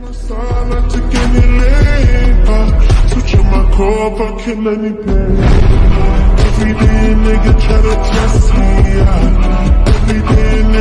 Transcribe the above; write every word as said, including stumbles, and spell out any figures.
Sana tekenileka switch on my core, fucking any pain. Every day a nigga try to test me, yeah. Every day